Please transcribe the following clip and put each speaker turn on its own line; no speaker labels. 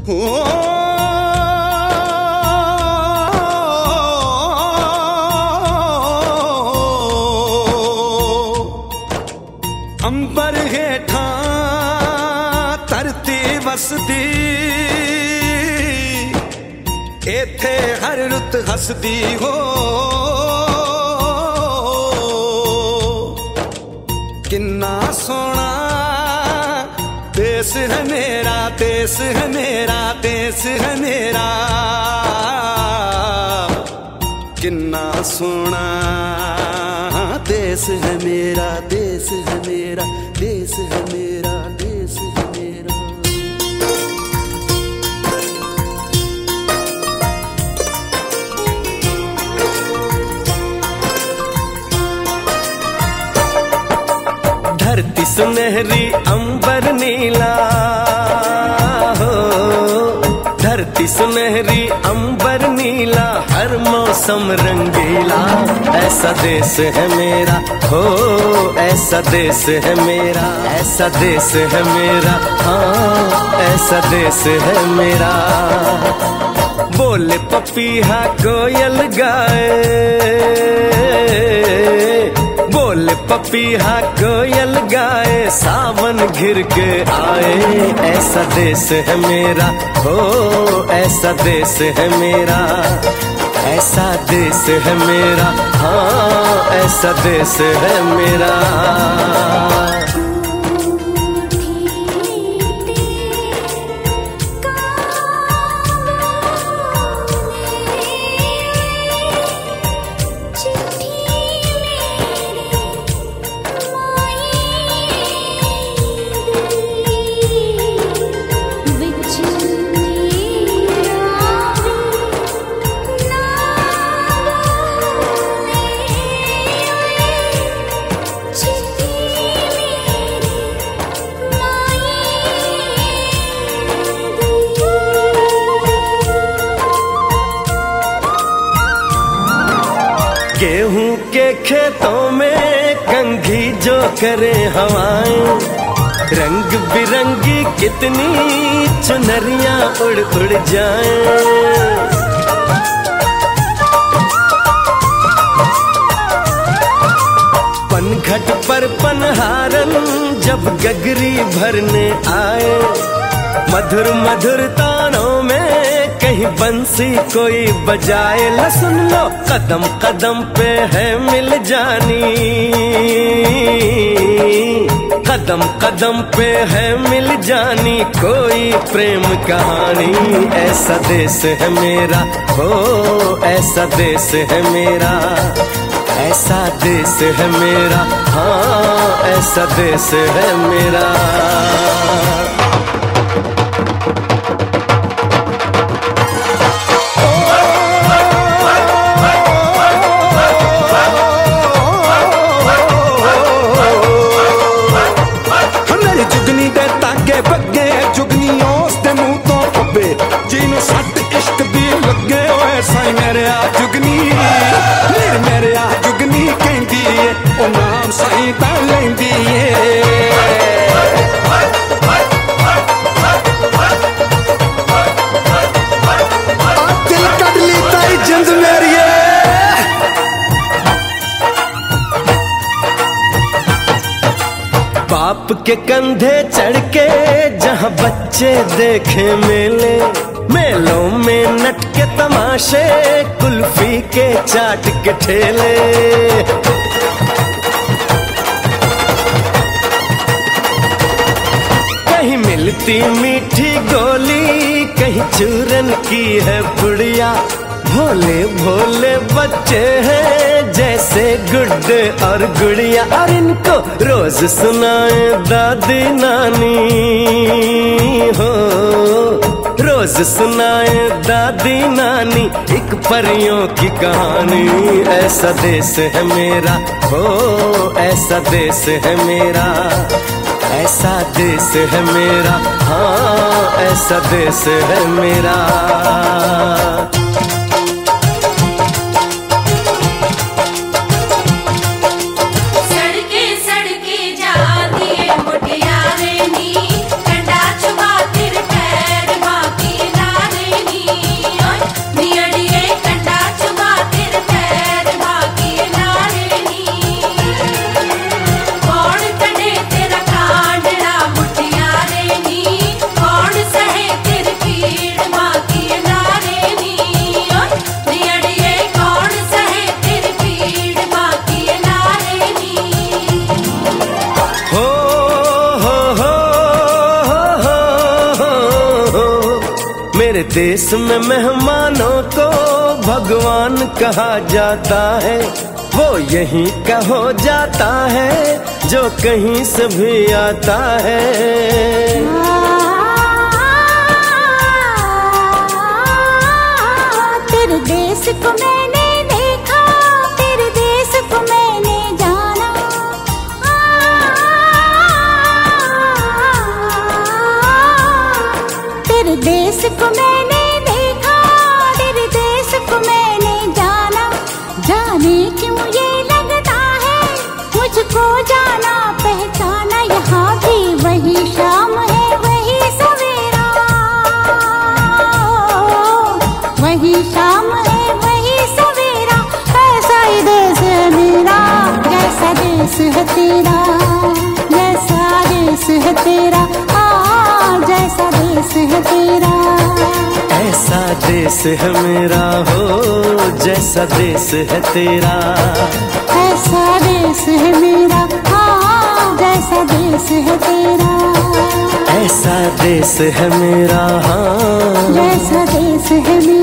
अंबर हेठा धरती वसदी, इथे हर रुत हसदी हो। किन्ना सोना देश है मेरा, देश है मेरा, देश है मेरा। किन्ना सोना देश है मेरा, देश है मेरा, देश है मेरा, देश है मेरा। धरती सुनहरी अंबर नीला हो, धरती सुनहरी अंबर नीला, हर मौसम रंगीला। ऐसा देश है मेरा हो, ऐसा देश है मेरा, ऐसा देश है मेरा, हाँ ऐसा देश है मेरा। बोले पपीहा कोयल गाए, बोले पपीहा कोयल गाए, सावन घिर के आए। ऐसा देश है मेरा हो, ऐसा देश है मेरा, ऐसा देश है मेरा, हाँ ऐसा देश है मेरा। गेहूं के खेतों में कंघी जो करे हवाएं, रंग बिरंगी कितनी चुनरियां उड़ उड़ जाएं। पनघट पर पनहारन जब गगरी भरने आए, मधुर मधुर तानों में कहीं बंसी कोई बजाए। ला सुन लो कदम कदम पे है मिल जानी, कदम कदम पे है मिल जानी कोई प्रेम कहानी। ऐसा देश है मेरा हो, ऐसा देश है मेरा, ऐसा देश है मेरा, हाँ ऐसा देश है मेरा।
जिन्हों सट इश्क दी लगे होए साई मेरे आ जुगनी, मेरे आ जुगनी कहंदी है ओ नाम साई ता लैंदी है। दिल कट ली ताई जिंद मेरी
बाप के कंधे चढ़ के जहाँ बच्चे देखे मेले, मेलों में नट के तमाशे, कुल्फी के चाट के ठेले। कहीं मिलती मीठी गोली, कहीं चूरन की है पुड़िया। भोले भोले बच्चे हैं जैसे गुड्डे और गुड़िया, और इनको रोज सुनाए दादी नानी हो, रोज सुनाए दादी नानी एक परियों की कहानी। ऐसा देश है मेरा हो, ऐसा देश है मेरा, ऐसा देश है मेरा, हाँ ऐसा देश है मेरा।
मुटियारे नी कंडा चुबा तिर पैर बाकी
मेरे देश में मेहमानों को भगवान कहा जाता है, वो यहीं का हो जाता है जो कहीं से भी आता है।
तेरे देश को मैंने देखा, तेरे देश को मैंने जाना, तेरे देश को मैंने देखा, तेरे देश को मैंने जाना। जाने क्यों ये लगता है मुझको जाना पहचाना, यहाँ भी वही शाम है वही सवेरा, वही शाम है वही सवेरा। ऐसा ही देश है मेरा, जैसा देश है तेरा, जैसा देश है तेरा, जैसा देश है तेरा।
ऐसा देश है मेरा हो जैसा देश है तेरा,
ऐसा देश है मेरा, जैसा देश है तेरा।
ऐसा देश है मेरा, हाँ
जैसा देश है मेरा।